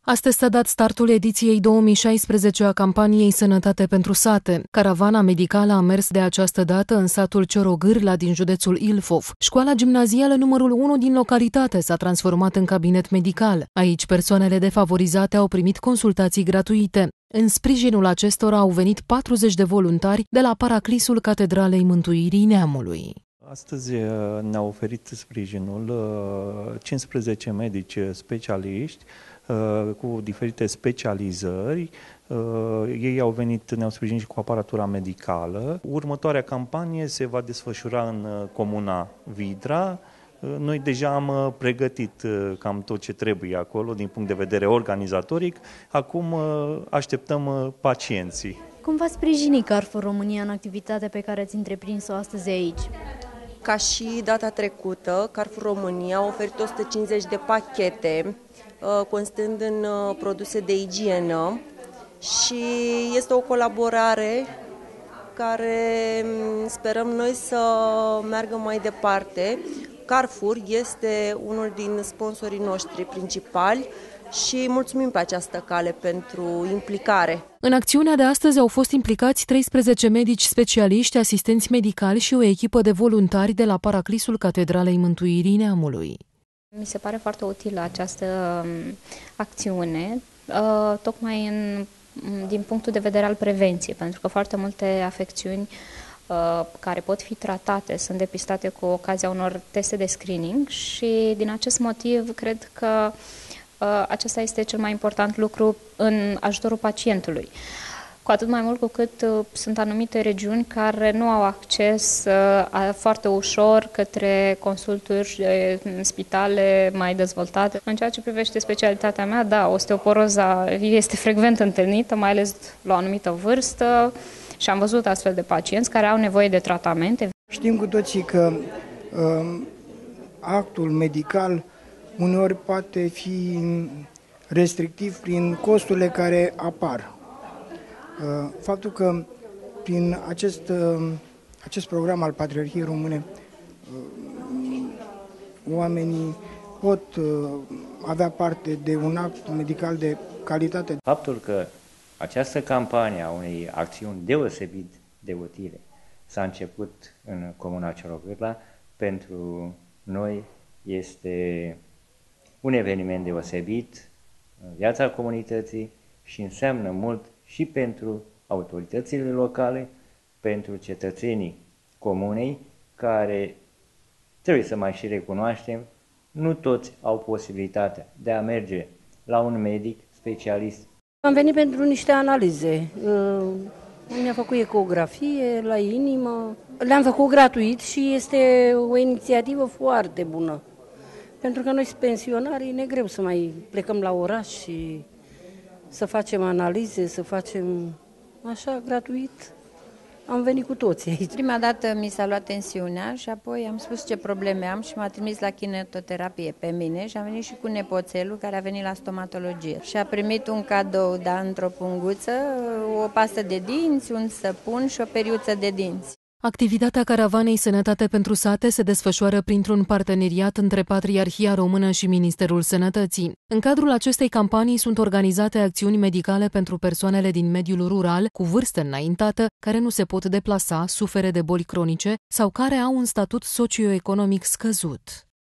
Astăzi s-a dat startul ediției 2016 a campaniei Sănătate pentru sate. Caravana medicală a mers de această dată în satul Ciorogârla din județul Ilfov. Școala gimnazială numărul 1 din localitate s-a transformat în cabinet medical. Aici persoanele defavorizate au primit consultații gratuite. În sprijinul acestora au venit 40 de voluntari de la Paraclisul Catedralei Mântuirii Neamului. Astăzi ne-au oferit sprijinul 15 medici specialiști cu diferite specializări. Ei au venit, ne-au sprijinit și cu aparatura medicală. Următoarea campanie se va desfășura în comuna Vidra. Noi deja am pregătit cam tot ce trebuie acolo din punct de vedere organizatoric. Acum așteptăm pacienții. Cum va sprijini Carrefour România în activitatea pe care ați întreprins-o astăzi aici? Ca și data trecută, Carrefour România a oferit 150 de pachete constând în produse de igienă și este o colaborare care sperăm noi să meargă mai departe. Carrefour este unul din sponsorii noștri principali și mulțumim pe această cale pentru implicare. În acțiunea de astăzi au fost implicați 13 medici specialiști, asistenți medicali și o echipă de voluntari de la Paraclisul Catedralei Mântuirii Neamului. Mi se pare foarte utilă această acțiune, tocmai din punctul de vedere al prevenției, pentru că foarte multe afecțiuni care pot fi tratate sunt depistate cu ocazia unor teste de screening și din acest motiv cred că acesta este cel mai important lucru în ajutorul pacientului. Cu atât mai mult cu cât sunt anumite regiuni care nu au acces foarte ușor către consulturi în spitale mai dezvoltate. În ceea ce privește specialitatea mea, da, osteoporoza este frecvent întâlnită, mai ales la o anumită vârstă și am văzut astfel de pacienți care au nevoie de tratamente. Știm cu toții că actul medical uneori poate fi restrictiv prin costurile care apar. Faptul că prin acest program al Patriarhiei Române oamenii pot avea parte de un act medical de calitate. Faptul că această campanie a unei acțiuni deosebit de utile s-a început în comuna Ciorogârla, pentru noi este un eveniment deosebit în viața comunității și înseamnă mult și pentru autoritățile locale, pentru cetățenii comunei, care, trebuie să mai și recunoaștem, nu toți au posibilitatea de a merge la un medic specialist. Am venit pentru niște analize. Mi-a făcut ecografie la inimă. Le-am făcut gratuit și este o inițiativă foarte bună. Pentru că noi, pensionarii, ne greu să mai plecăm la oraș și să facem analize, să facem așa, gratuit. Am venit cu toții aici. Prima dată mi s-a luat tensiunea și apoi am spus ce probleme am și m-a trimis la kinetoterapie pe mine și am venit și cu nepoțelul care a venit la stomatologie. Și a primit un cadou, da, într-o punguță, o pastă de dinți, un săpun și o periuță de dinți. Activitatea Caravanei Sănătate pentru sate se desfășoară printr-un parteneriat între Patriarhia Română și Ministerul Sănătății. În cadrul acestei campanii sunt organizate acțiuni medicale pentru persoanele din mediul rural cu vârstă înaintată, care nu se pot deplasa, suferă de boli cronice sau care au un statut socioeconomic scăzut.